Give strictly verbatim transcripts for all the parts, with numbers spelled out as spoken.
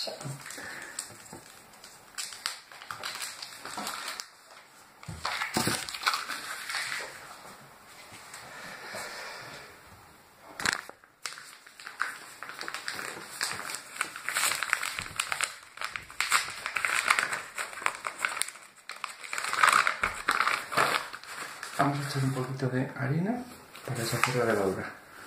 Sí. Vamos a echar un poquito de harina para deshacer la levadura.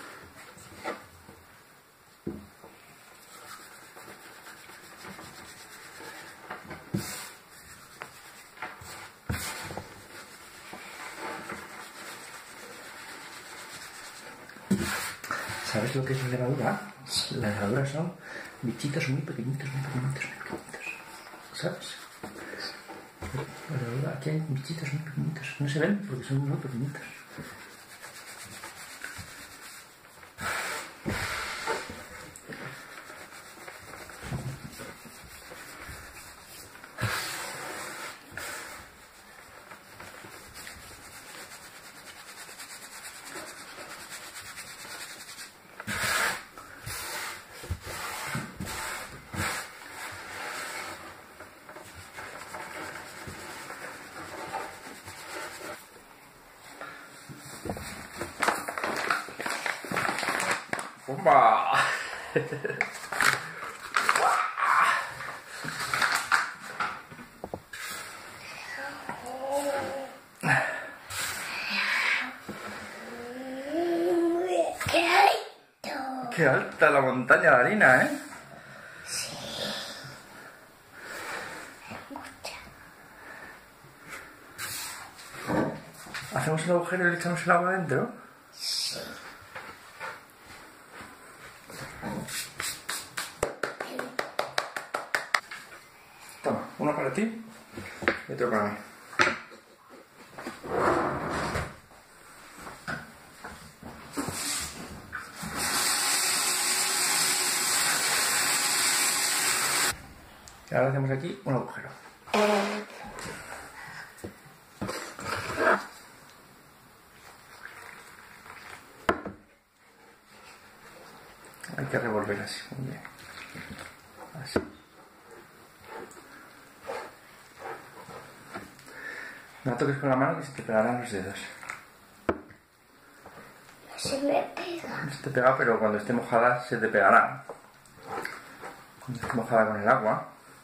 ¿Sabes lo que es la levadura? La levadura son bichitos muy pequeñitos, muy pequeñitos, muy pequeñitos. ¿Sabes? La levadura, aquí hay bichitos muy pequeñitos. No se ven porque son muy pequeñitos. ¡Bomba! ¡Qué alto! ¡Qué alta la montaña de harina, eh! Sí. Mucha. ¿Hacemos un agujero y le echamos el agua dentro? Sí. Toma, uno para ti y otro para mí. Y ahora hacemos aquí un agujero. Hay que revolver así, muy bien. Así. No toques con la mano que se te pegarán los dedos. Se me pega. No se te pega, pero cuando esté mojada se te pegará. Cuando esté mojada con el agua.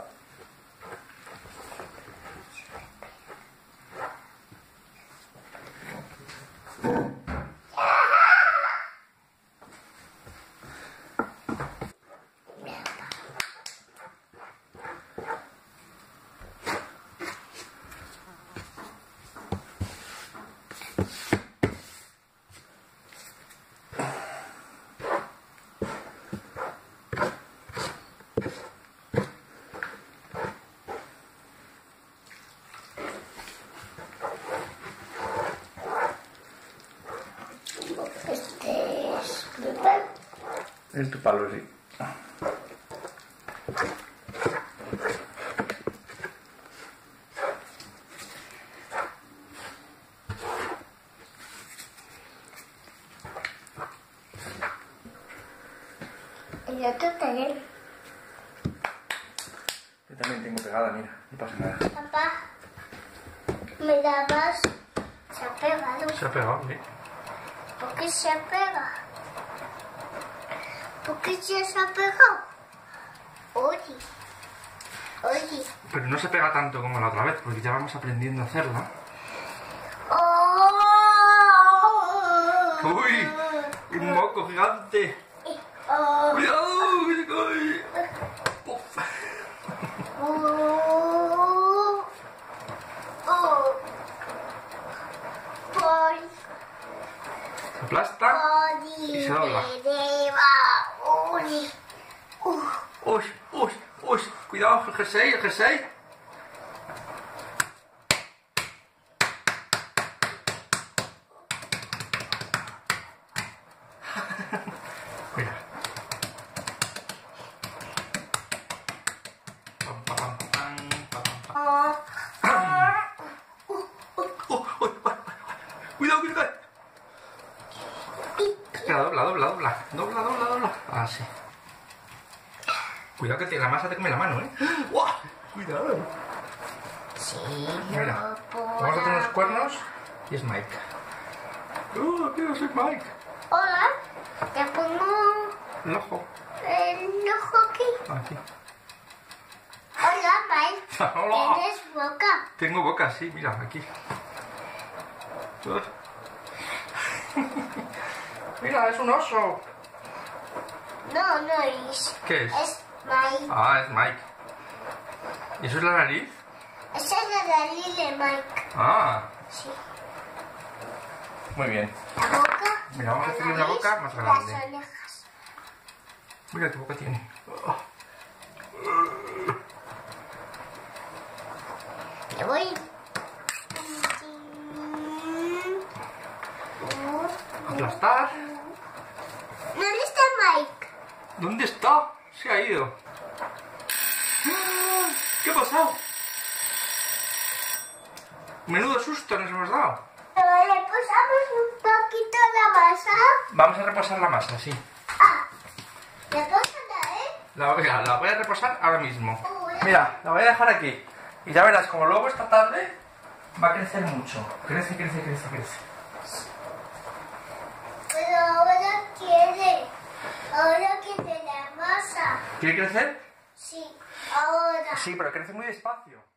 Este es mi pelo. Es tu palo, sí. Y yo también. Yo también tengo pegada, mira, no pasa nada. Papá, me dabas. Se ha pegado. Se ha pegado, sí. ¿Por qué se pega? ¿Por qué se se ha pegado? Oye, oye. Pero no se pega tanto como la otra vez, porque ya vamos aprendiendo a hacerla. Oh. ¡Uy! ¡Un moco gigante! Oh. ¡Cuidado! ¡Que se cae! ¡Puf! Oh. Oh. Por. Se aplasta y se dobla. ¡Uy! ¡Uy! ¡Uy! ¡Cuidado! El jersey, el jersey. Mira. Pam, pam, pam, pam, pam, pam. ¡Uy! ¡Uy! ¡Uy! ¡Cuidado, cuidado! Espera, dobla, dobla, dobla. Dobla, dobla, dobla. Así. Cuidado que te, la masa te come la mano, ¿eh? ¡Guau! Cuidado. Sí, Mira, no vamos a hacer unos cuernos y es Mike. ¡Oh, tío, soy Mike! Hola, te pongo El ojo. el ojo aquí. Aquí. Hola, Mike. ¡Hola! ¿Tienes boca? Tengo boca, sí, mira, aquí. Mira, es un oso. No, no es. ¿Qué es? Es Mike. Ah, es Mike. ¿Y eso es la nariz? Esa es la nariz de Mike. Ah, Sí. muy bien. La boca. Mira, vamos a la hacerle una nariz, boca más grande. Las orejas. Mira qué boca tiene. Me voy. Aplastar. ¿Dónde está Mike? ¿Dónde está? Se ha ido. ¿Qué ha pasado? Menudo susto nos hemos dado. Pero le posamos un poquito la masa. Vamos a reposar la masa, sí. Ah, ¿le posas eh? La voy, a, la voy a reposar ahora mismo. Mira, la voy a dejar aquí. Y ya verás, como luego esta tarde va a crecer mucho. Crece, crece, crece, crece. Pero ahora quiere. Ahora quiere la masa. ¿Quiere crecer? Sí, ahora. Sí, pero crece muy despacio.